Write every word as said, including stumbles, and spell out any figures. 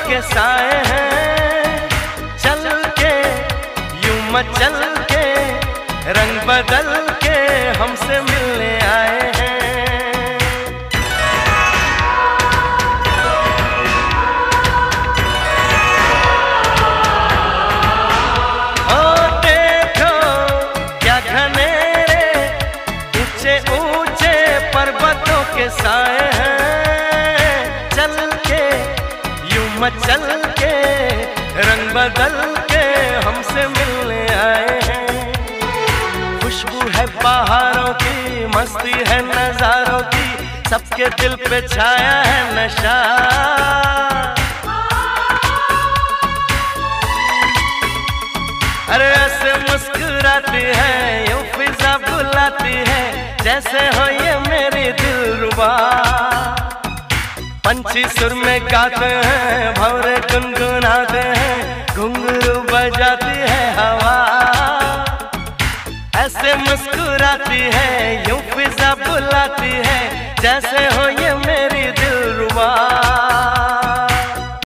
के साए हैं, चल के यूं मचल के रंग बदल के हमसे मिलने आए हैं। ओ देखो क्या घनेरे ऊंचे ऊंचे पर्वतों के साए हैं, चल के यूं मचल के रंग बदल के हमसे मिलने आए हैं। खुशबू है बहारों की, मस्ती है नजारों की, सबके दिल पे छाया है नशा। अरे ऐसे मुस्कुराती है, यूं फिजा बुलाती है, जैसे हो ये मेरी दिलरुबा। पंछी सुर में गाते हैं, भंवरे गुनगुनाते हैं, घुंघरू बजाती है हवा। ऐसे मुस्कुराती है, यूं फिजा बुलाती है, जैसे हो ये